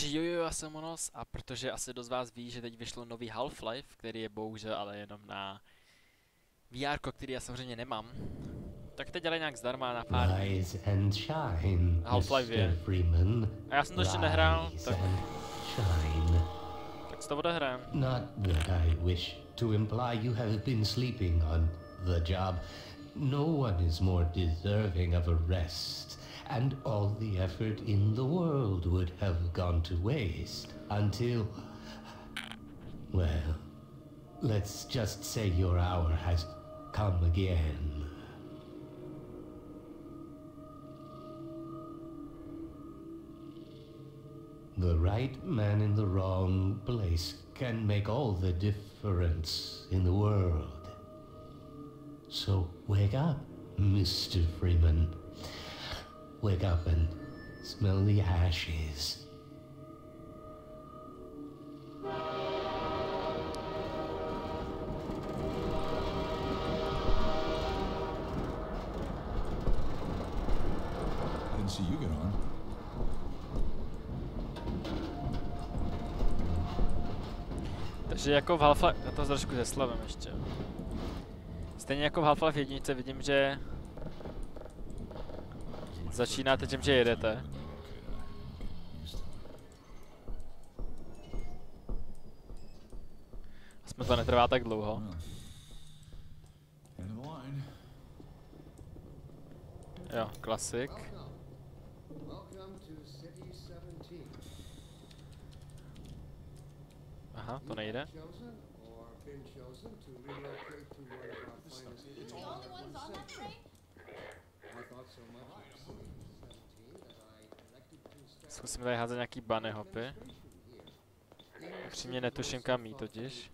Takže jo, já jsem Monos a protože asi dost z vás ví, že teď vyšlo nový Half-Life, který je bohužel ale jenom na VR, který já samozřejmě nemám, tak teď dělají nějak zdarma na pár dní. Rise and shine, Half-Life Mr. je. Freeman. A já jsem to ještě nehrál, Rise tak, and shine. tak si to odehrajem. Not that I wish to imply you have been sleeping on the job. No one is more deserving of a rest, and all the effort in the world would have gone to waste until... Well, let's just say your hour has come again. The right man in the wrong place can make all the difference in the world. So wake up, Mr. Freeman. Wake up and smell the ashes. I didn't see you get on. Takže jako v Half-Life, já to trošku zeslavím ještě. Stejně jako v Half-Life 1 vidím, že začínáte tím, že jedete. Aspoň to netrvá tak dlouho. Jo, klasik. Aha, to nejde. Zkusím tady házet nějaký bunny hopy. Upřímně netuším kam jít totiž.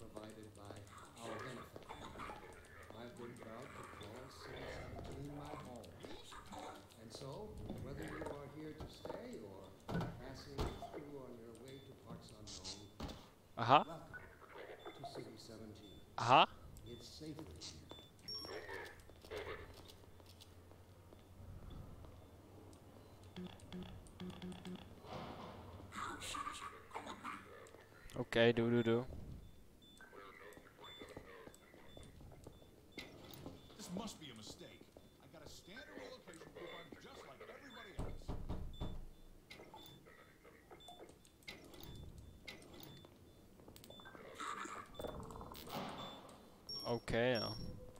Aha. Aha. Okay, do. This must be a mistake. I got a standard relocation coupon just like everybody else. Okay, jo.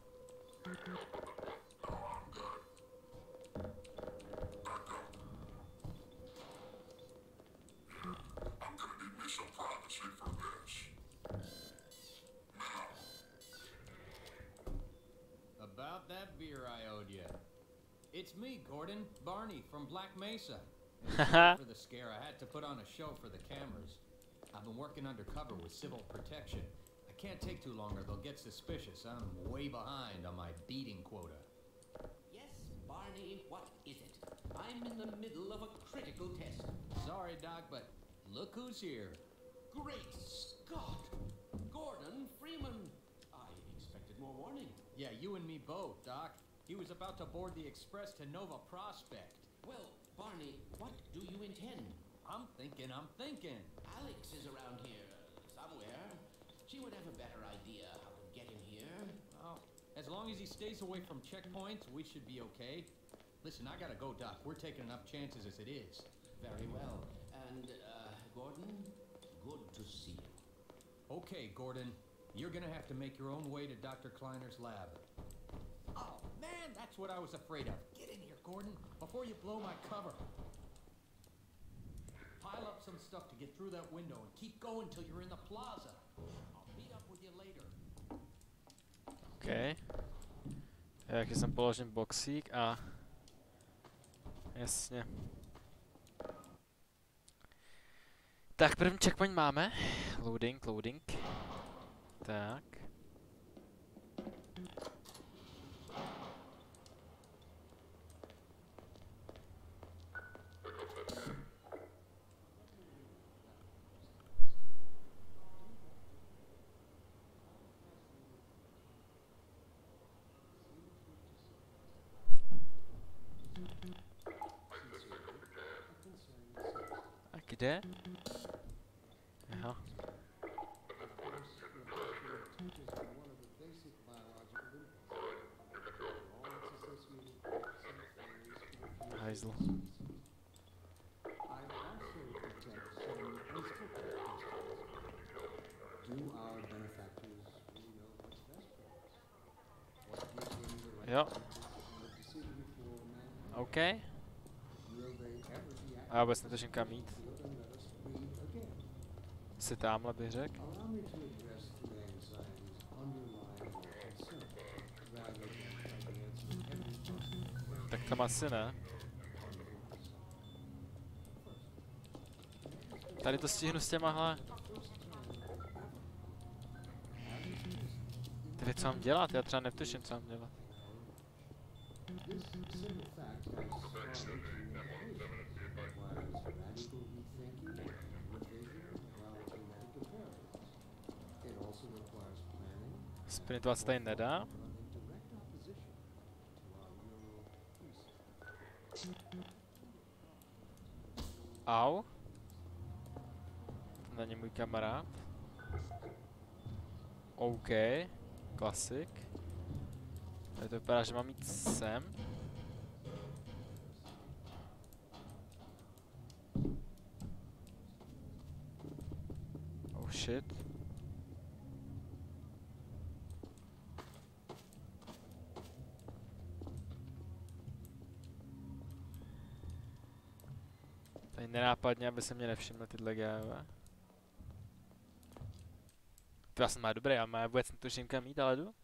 About that beer I owed you. It's me, Gordon, Barney from Black Mesa. Haha. For the scare, I had to put on a show for the cameras. I've been working undercover with civil protection. I can't take too long or they'll get suspicious. I'm way behind on my beating quota. Yes, Barney, what is it? I'm in the middle of a critical test. Sorry, Doc, but look who's here. Great Scott! Gordon Freeman! I expected more warning. Yeah, you and me both, Doc. He was about to board the express to Nova Prospect. Well, Barney, what do you intend? I'm thinking. Alex is around here somewhere. She would have a better idea how to get him here. Oh, as long as he stays away from checkpoints, we should be okay. Listen, I gotta go, Doc. We're taking enough chances as it is. Very well. And, Gordon, good to see you. Okay, Gordon. You're gonna have to make your own way to Dr. Kleiner's lab. Oh, man, that's what I was afraid of. Get in here, Gordon, before you blow my cover. Pile up some stuff to get through that window and keep going till you're in the plaza. I'll meet up with you later. Okay. Jak jsem položím boxík a... Jasně. Tak první checkpoint máme. Loading. Tak. A kde? hajzl. Jo. OK. A já vůbec netuším kam jít. Si tamhle bych řekl. Tak tam asi ne. Tady to stihnu s těmahle. Ty co mám dělat? Já třeba netuším, co mám dělat. Sprintovat se tady nedá. Au. To není můj kamarád. OK. Klasik. Tady to vypadá, že mám jít sem. Oh shit. Tady nenápadně, aby se mě nevšimly tyhle gáve. To já jsem má dobrý, já má vůbec netuším kam jít, ale jdu.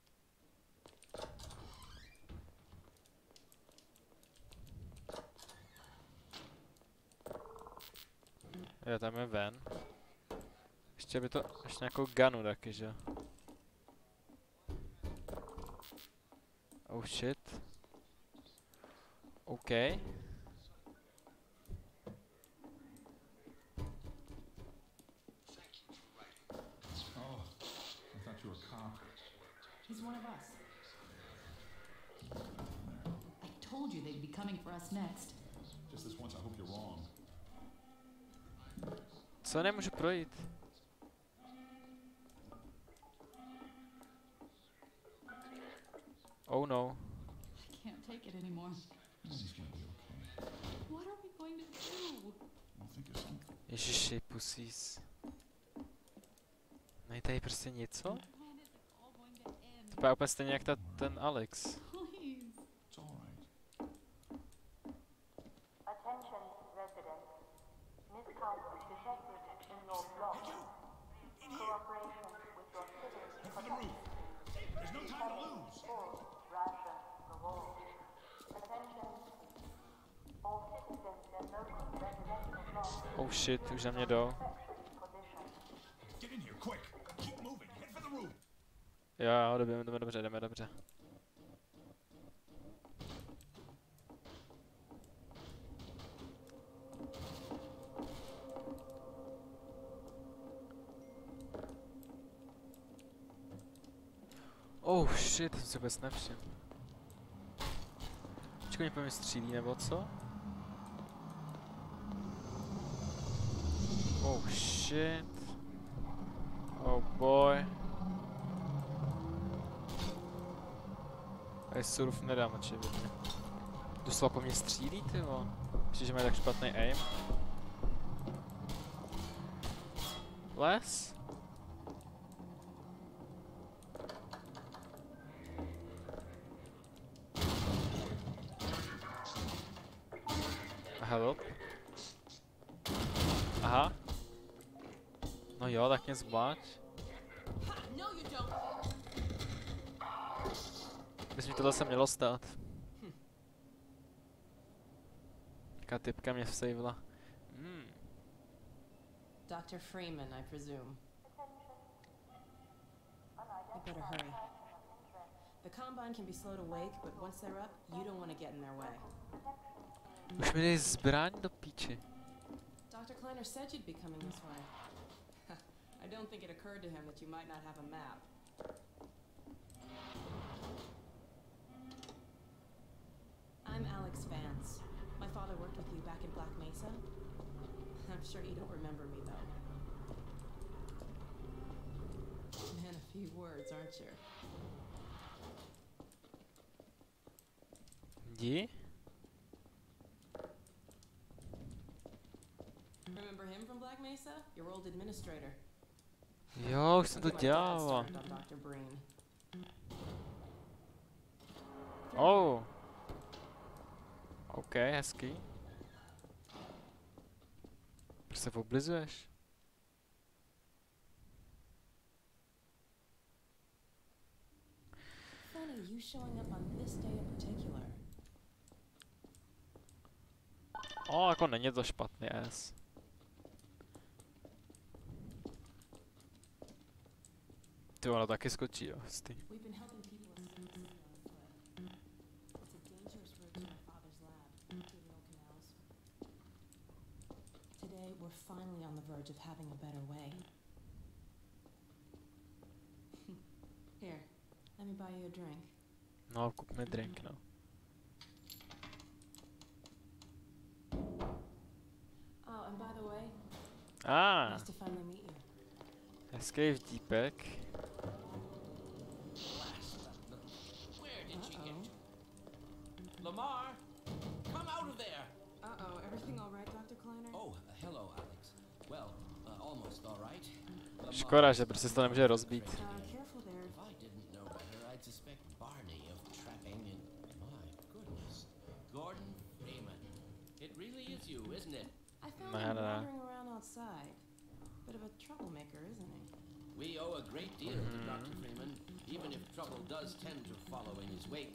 Jo, tam je ven. Ještě by to, ještě nějakou gunu taky, že? Oh shit. OK. He's one of us. I told you they'd be coming for us next. Just this once, I hope you're wrong. Co nemůžu projít? Oh no. I can't take it anymore. He's gonna be okay. What are we going to do? We'll think of something. Ježiši, pusís. Není tady prostě něco? When is it all going to end? To je úplně stejně jak ten Alex. Please. It's all right. Attention, residents. Misconduct detected in your block. Cooperation with your citizens protected. There's no time to lose. Full ration reward. Attention. All citizens in local residential blocks. Oh shit, už na mě jdou. Position. Get in here, quick. Keep moving. Head for the roof. Jo, jdeme dobře, jdeme dobře. Oh shit, to jsem si vůbec nevšiml. Počkej, mě po mě střílí nebo co? Oh shit. Oh boy. A surf nedám očividně. Doslova po mě střílí, tyvo. Myslím, že mají tak špatný aim. Les? Help. Aha. No jo, tak mě zbláč. No, you don't. Myslím, že tohle se mělo stát. Taká typka mě vsejvila. Dr. Freeman, I presume. You better hurry. The Combine can be slow to wake, but once they're up, you don't want to get in their way. Už mi dej zbraň do píči. Dr. Kleiner said you'd be coming this way. I don't think it occurred to him that you might not have a map. I'm Alex Vance. My father worked with you back in Black Mesa. I'm sure you don't remember me, though. Man, a few words, aren't you? Remember him from Black Mesa? Your old administrator. Jo, už jsem to I'll get my dad dělala. started on Dr. Breen. Oh. OK, hezký. Proč se oblizuješ? Funny, you showing up on this day in particular. O, jako není to špatný S. Ty ono taky skočí, jo, hustý. We've been helping people with suits on foot. It's a dangerous route to my father's lab, through no canals. Today, we're finally on the verge of having a better way. Here, let me buy you a drink. No, kup mi drink, no. Oh, and by the way, Ah, nice to finally meet you. hezký vtípek. Where did she get Uh-oh. to? Lamar, come out of there! Uh-oh, everything all right, Dr. Kleiner? Oh, hello, Alex. Well, almost all right. Lamar, Škoda, že prostě se to nemůže rozbít. Careful there. if I didn't know better, I'd suspect Barney of trapping and... My goodness. Gordon Freeman. It really is you, isn't it? I found Nah, him nah. wandering around outside. Bit of a troublemaker, isn't he? We owe a great deal to Dr. Freeman, even if trouble does tend to follow in his wake.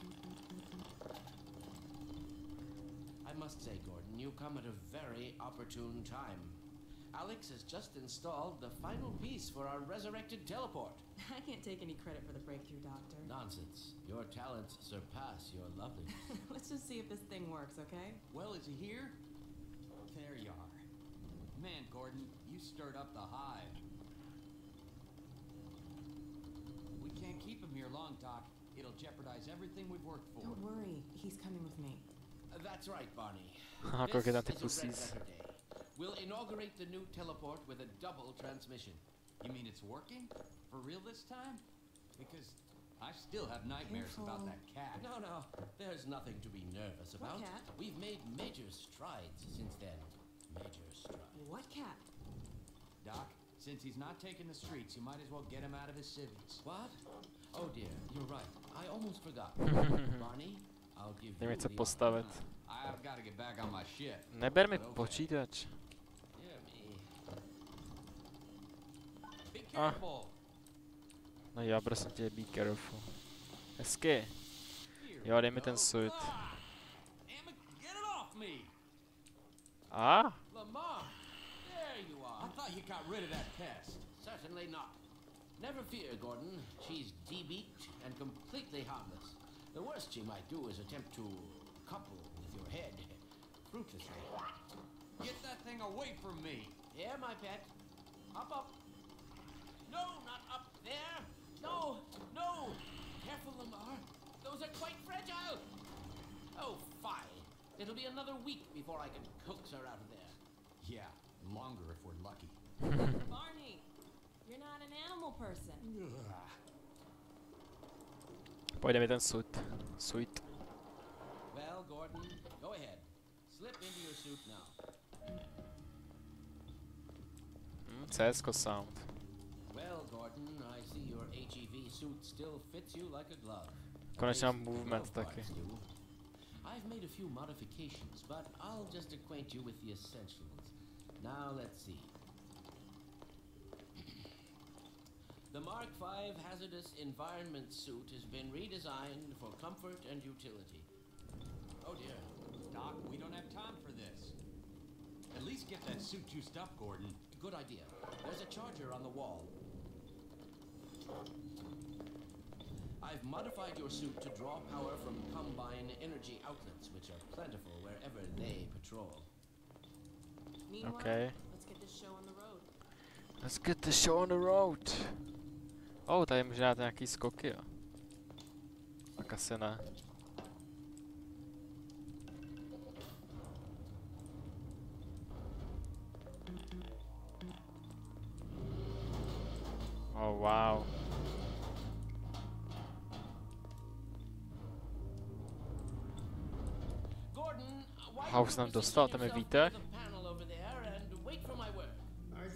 I must say, Gordon, you come at a very opportune time. Alex has just installed the final piece for our resurrected teleport. I can't take any credit for the breakthrough, Doctor. Nonsense. Your talents surpass your loveliness. Let's just see if this thing works, okay? Well, is he here? There you are. Man, Gordon, you stirred up the hive. We can't keep him here long, Doc. It'll jeopardize everything we've worked for. Don't worry, he's coming with me. That's right, Barney. Haha, This kolik je tam ty is a red pussies. letter day. We'll inaugurate the new teleport with a double transmission. You mean it's working? For real this time? Because I still have nightmares about that cat. No, no, there's nothing to be nervous about. cat? We've made major strides since then. Major strides. What cat? Doc, since he's not taking the streets, you might as well get him out of his civvies. What? Oh dear, you're right. I almost forgot. Barney, I'll give you Nevím, co the postavit. I've got to get back on my shit. Neber mi But okay. počítač. Dear me. Be careful. No já prosím tě, be careful. Hezky. Here Jo, we dej mi ten go. suit. Ah! Damn it, get it off me! A? Lamar, there you I are. thought you got rid of that pest. Certainly not. Never fear, Gordon. She's debeaked and completely harmless. The worst she might do is attempt to couple with your head. Fruitlessly. Get that thing away from me. Here, my pet. Up. No, not up there. No, no. Careful, Lamar. Those are quite fragile. Oh, fine. It'll be another week before I can coax her out of there. Yeah, longer if we're lucky. Barney, you're not an animal person. Pojde mi ten suit. Suit. Well, Gordon, go ahead. Slip into your suit now. CS:GO sound. Well, Gordon, I see your HEV suit still fits you like a glove. Konečně At mám least the movement glove taky. parts do. I've made a few modifications, but I'll just acquaint you with the essentials. Now let's see. The Mark V hazardous environment suit has been redesigned for comfort and utility. Oh dear. Doc, we don't have time for this. At least get that suit juiced up, Gordon. Good idea. There's a charger on the wall. I've modified your suit to draw power from Combine energy outlets, which are plentiful wherever they patrol. Meanwhile, Okay. let's get this show on the road. Let's get the show on the road. Oh, tady může dát nějaký skoky, jo. Tak asi ne. Oh, wow. Gordon, why How don't jsem you dostal, position tam je yourself výtah. near the panel over there and wait for my word.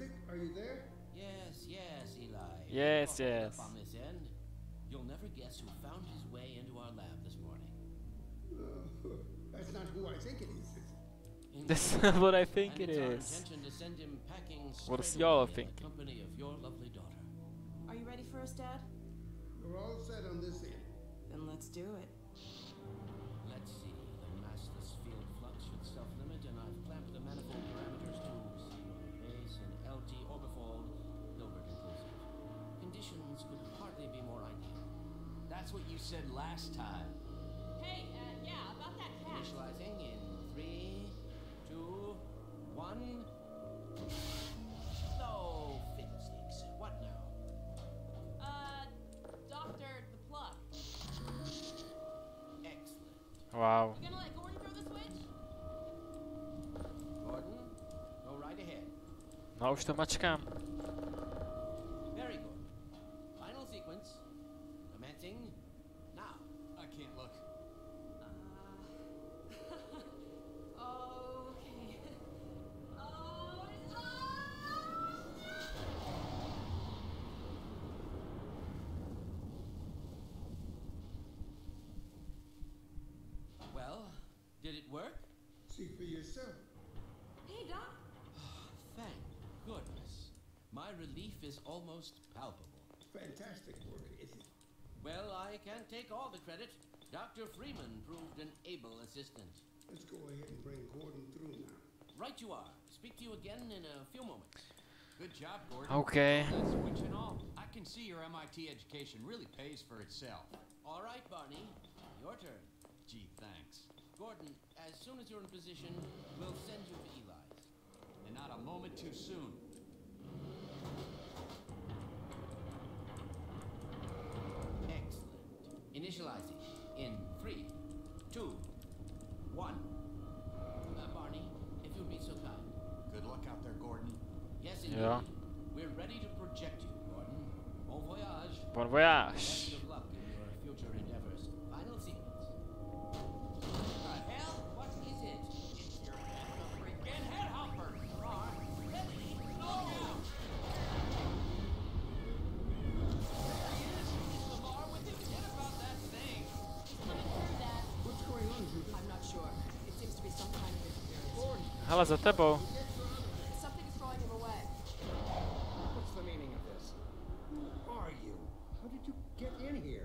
Isaac, are you there? Yes, Eli. Yes, All yes. up on this end. You'll never guess who found his way into our lab this morning. That's not who I think it is. That's not what I think And it it's our is. intention to send him packing What's straight y'all away in thinking? the company of your lovely daughter. Are you ready for us, Dad? We're all set on this end. Then let's do it. Let's see. The massless field flux should self-limit, and I've clamped the manifold parameters to zero base and LT orbifold Hilbert inclusive. Conditions could hardly be more ideal. That's what you said last time. Hey, yeah, about that cat. Initializing in 3, 2, 1. Oh, fiddlesticks. What now? Doctor, the plug. Excellent. Wow. You gonna let Gordon throw the switch? Gordon, go right ahead. No už to mačkám. Very good. Final sequence. Commencing now. I can't look. Okay. Oh, it's on! Well, did it work? See for yourself. Hey, Doc. Thank goodness. My relief is almost palpable. Fantastic work, isn't it? Well, I can't take all the credit. Dr. Freeman proved an able assistant. Let's go ahead and bring Gordon through now. Right you are. Speak to you again in a few moments. Good job, Gordon. Okay. That switch and all. I can see your MIT education really pays for itself. All right, Barney. Your turn. Gee, thanks. Gordon, as soon as you're in position, we'll send you to Eli's. And not a moment too soon. Excellent. Initializing in 3, 2, 1. Barney, if you'd be so kind. Good luck out there, Gordon. Yes, indeed. Yeah. We're ready to project you, Gordon. Bon voyage. Bon Best voyage. of luck in your future endeavors. Final sequence. The hell? What is it? It's your freaking head hopper. Ready? Look out! There he is. Is Lamar with him? Forget about that thing. He's coming through, Dad. What's going on, Judith? I'm not sure. It seems to be some kind of interference. Gordon, Hele, za tebou. Something is drawing him away. what's the meaning of this? Who are you? How did you get in here?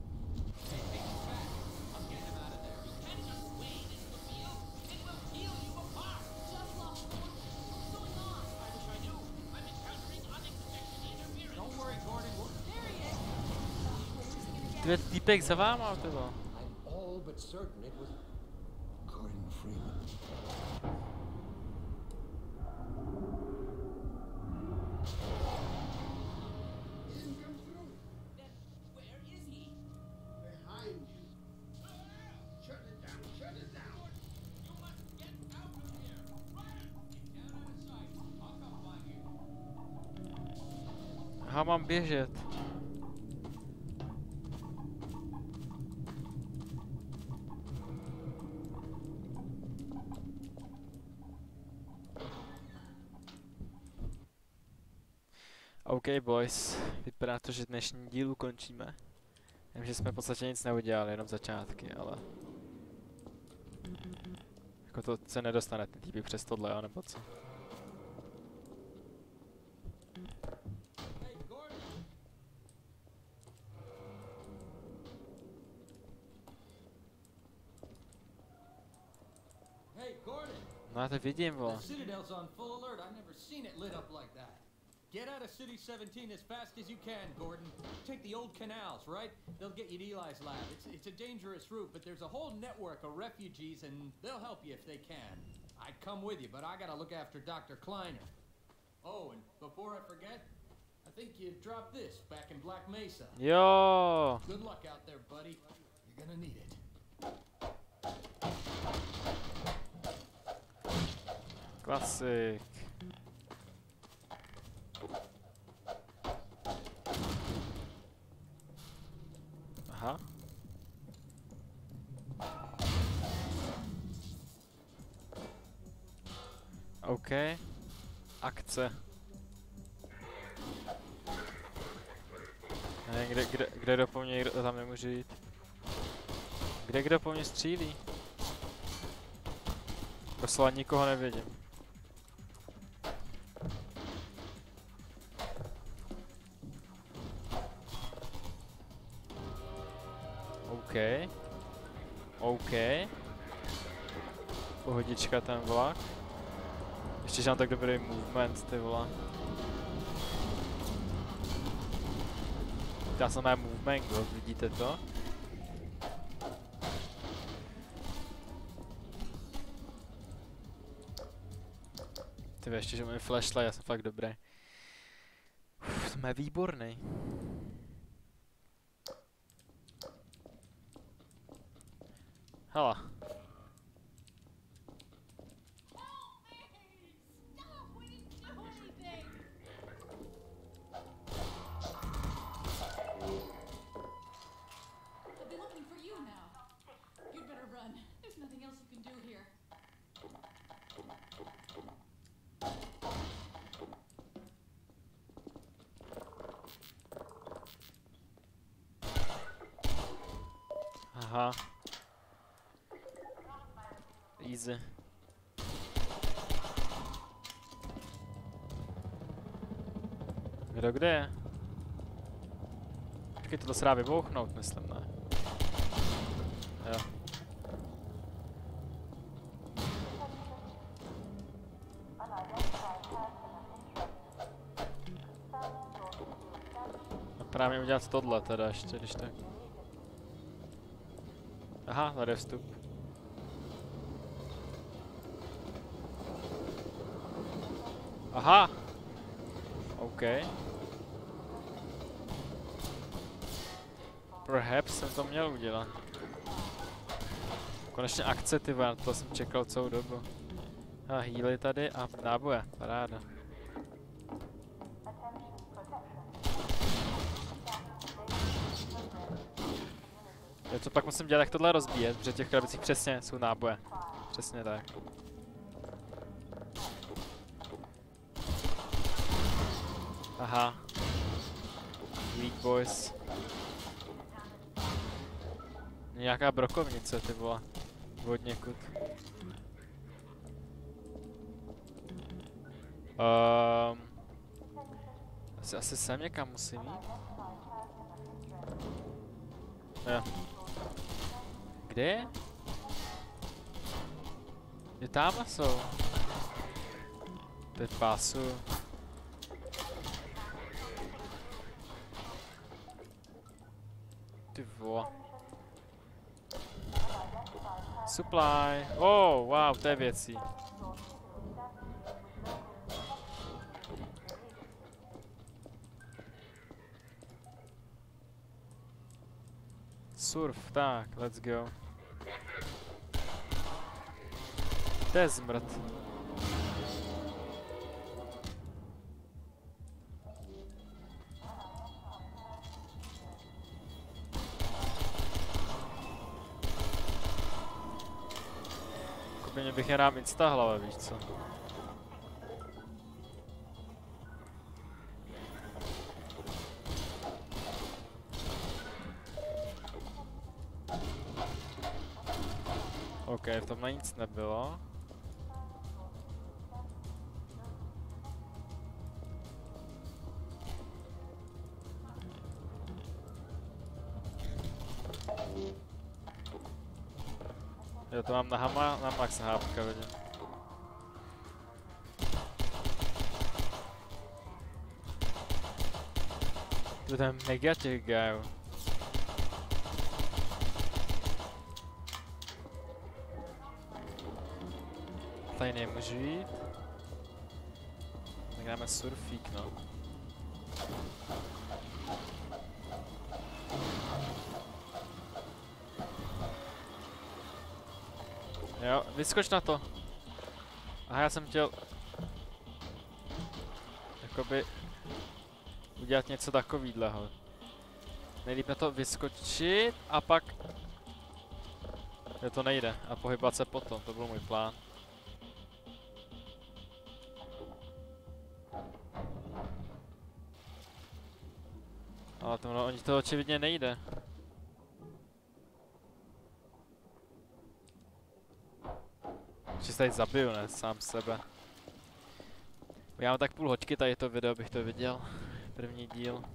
I'm getting him out of there. You can't just wade into the field. It will peel you apart. Just lost Gordon. What's going on? I wish I knew. I'm encountering unexpected interference. Don't worry, Gordon. There he is. We're losing it again. Dvě týpek za váma, tyvo. I'm all but certain it was Gordon Freeman. He didn't come through. Then where is he? Behind you. Shut it down. Shut it down. You must get out of here. Right. Get down out of sight. I'll come find you. Aha, mám běžet. OK boys, vypadá to, že dnešní díl ukončíme. Vím, že jsme v podstatě nic neudělali, jenom začátky, ale... Jako to se nedostane ten týpek přes tohle, jo, nebo co? Hey, Gordon. Hey, Gordon. No já to vidím, vole. The Citadel's on full alert. I've never seen it lit up like that. Get out of City 17 as fast as you can, Gordon. Take the old canals, right? They'll get you to Eli's lab. It's a dangerous route, but there's a whole network of refugees, and they'll help you if they can. I'd come with you, but I gotta look after Dr. Kleiner. Oh, and before I forget, I think you dropped this back in Black Mesa. Jo. Good luck out there, buddy. You're gonna need it. Klasik. Aha. OK. Akce. Ne, kde kdo po mně, tam nemůžu jít. Kde kdo po mně střílí? Doslova nikoho nevidím. OK. OK. Pohodička ten vlak. Ještě že mám tak dobrý movement, ty vole. Já jsem má movement, vidíte to? Ty ještě, že mám flashlight, já jsem fakt dobrý. Jsem je výborný. Hele. I'll be looking for you now. You'd better run. There's nothing else you can do here. Aha. Easy. Kdo kde je? Počkej, to se dá vybouchnout, myslím, ne? Jo. A právě udělat tohle teda ještě, když tak. Aha, tady je vstup. Aha! OK. Perhaps jsem to měl udělat. Konečně akce, ty vole, to jsem čekal celou dobu. A healy tady a náboje, paráda. Jo, co pak musím dělat, jak tohle rozbíjet, protože v těch krabicích přesně jsou náboje. Přesně tak. Aha. Weak boys. Nějaká brokovnice, ty vole. Od někud. Asi sem někam musím jít. Jo. Kde je? Je tamhle jsou. Teď pásu. Ty vole. Supply. Oh, wow, to je věcí. Surf, tak, let's go. To je zmrt. Kupěně bych je rád instahlal, víš co? OK, v tomhle nic nebylo. Jo, to mám na max hápka, vidím. To je mega těch gajů. Tady nemůžu jít. Tak dáme surfík, no. Jo, vyskoč na to. Aha, já jsem chtěl jakoby udělat něco takovýhleho. Nejlíp na to vyskočit a pak jo, to nejde a pohybat se potom, to byl můj plán. Ale to, oni to očividně nejde. Že se tady zabiju, ne? Sám sebe. Já mám tak půl hoďky tady to video, bych to viděl. První díl.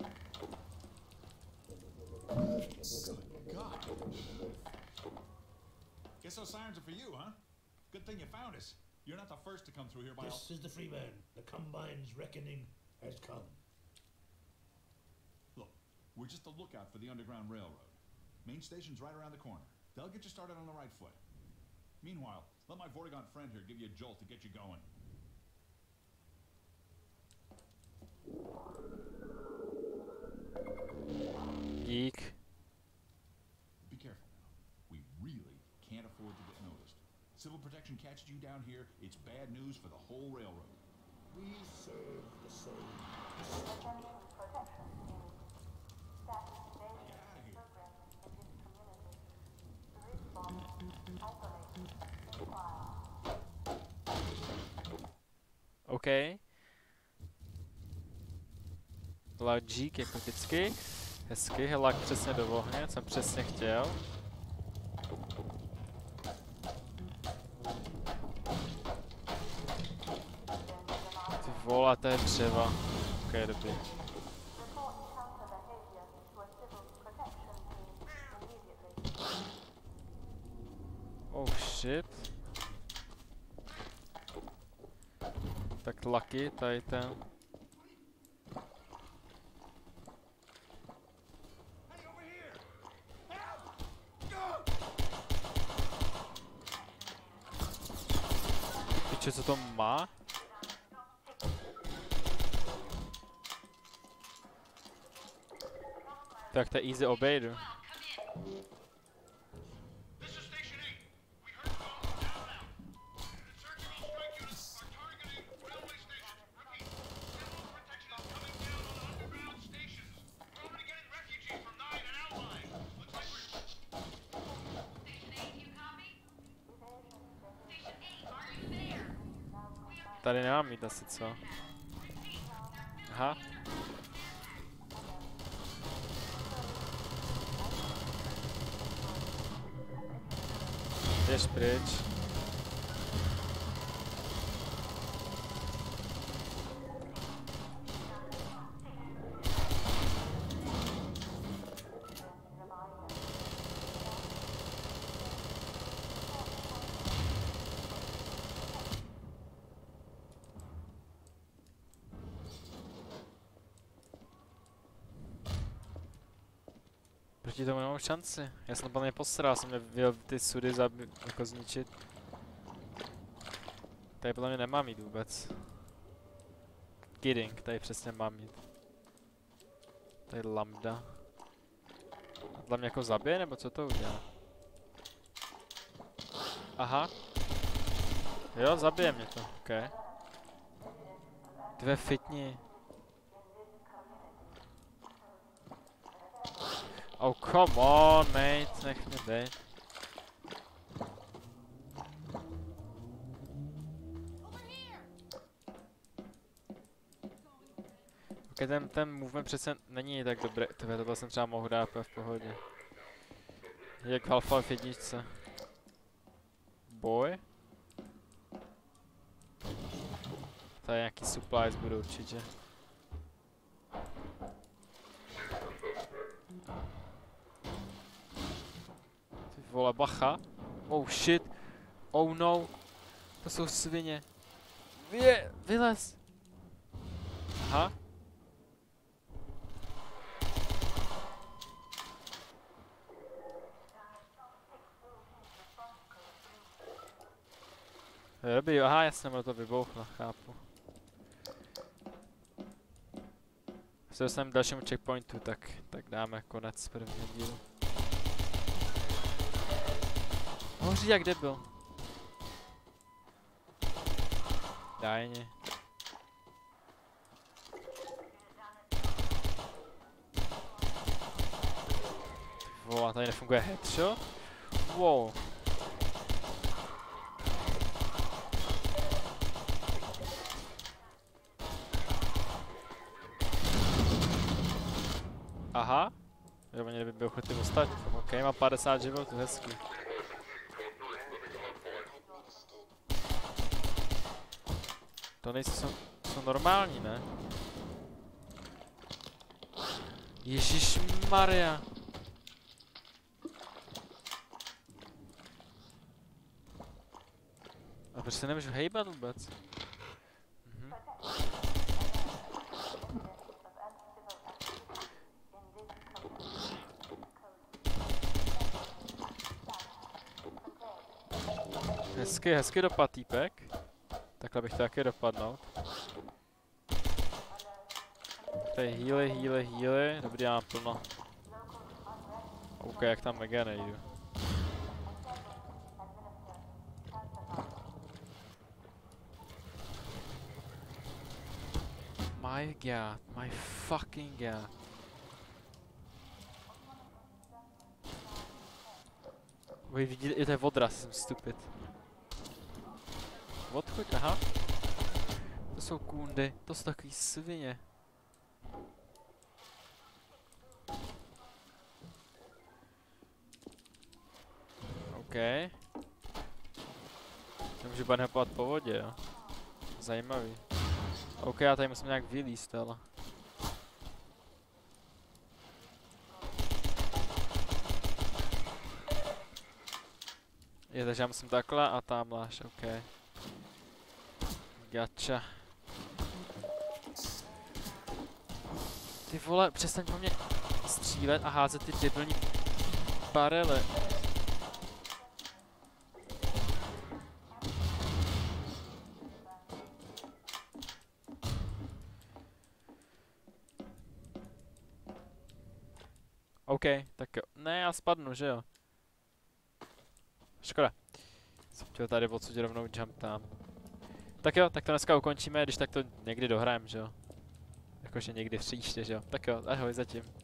Guess those sirens are for you, huh? Good thing you found us. You're not the first to come through here by This is the Freeman. The Combine's reckoning has come. Look, we're just a lookout for the Underground Railroad. Main station's right around the corner. They'll get you started on the right foot. Meanwhile, let my Vortigaunt friend here give you a jolt to get you going. Dík. Be careful now. We really can't afford to get noticed. Civil protection catches you down here, it's bad news for the whole railroad. We serve the same. Attention protection needs. Staff invasion Get out of here. program in this community. Respawn. Isolate. Inquire. OK. Lagík jako vždycky. Hezky, helák přesně do ohně, jsem přesně chtěl. Ty vole, to je dřeva. OK, dobrý. Report counter behavior to a civil protection team immediately. Oh shit. Tak Lucky, tady ten. Piče, co to má? Tak to je easy obejdu. Tady nemám mít asi co. Aha. Jdeš pryč. Proti tomu nemám šanci. Já jsem úplně posral, jsem nevěděl ty sudy jako zničit. Tady podle mě nemám jít vůbec. Kidding, tady přesně mám jít. Tady lambda. Podle mě jako zabije, nebo co to udělá? Aha. Jo, zabije mě to, ok. Dvě fitni. Oh, come on, mate, nech mě bejt. Ok, ten movement přece není tak dobrý. Tohle jsem třeba mohl dát v pohodě. Jak v Alpha v jedničce. Boy? Tady nějaký supplies budou určitě. Ty vole, bacha. Oh shit. Oh no. To jsou svině. Vylez. Aha. Dobrý, aha, jasně, ono to vybouchlo, chápu. Se dostaneme k dalšímu checkpointu, tak dáme konec prvního dílu. Hoří jak debil. Dajně. Wow, tady nefunguje headshot? Wow. Aha. Jo, oni nevybijou ty ostatní. OK, má 50 životů, hezký. To nejsou, jsou normální, ne? Ježišmarja. A proč se nemůžu hejbat vůbec? Hezky dopad týpek. Takhle bych to taky dopadnout. Tady healy. Dobrý, já mám plno. OK, jak tam mega nejdu. My god, my fucking god. Vy vidíte, to je odraz, jsem stupid. Odchoď, aha. To jsou kundy, to jsou takový svině. OK. Nemůžu banhopovat po vodě, jo. Zajímavý. OK, já tady musím nějak vylízt, ale. Je, takže já musím takhle a tamhle až, OK. Gacha. Ty vole, přestaň po mě střílet a házet ty debilní barely. OK, tak jo. Ne, já spadnu, že jo? Škoda. Jsem chtěl tady odsud rovnou jump tam. Tak jo, tak to dneska ukončíme, když tak to někdy dohrajem, že jo? Jakože někdy příště, že jo? Tak jo, ahoj zatím.